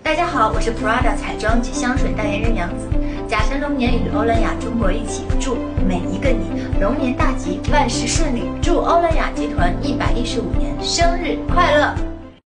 大家好，我是 Prada 彩妆及香水代言人杨子。甲辰龙年与欧莱雅中国一起，祝每一个你龙年大吉，万事顺利，祝欧莱雅集团115年生日快乐！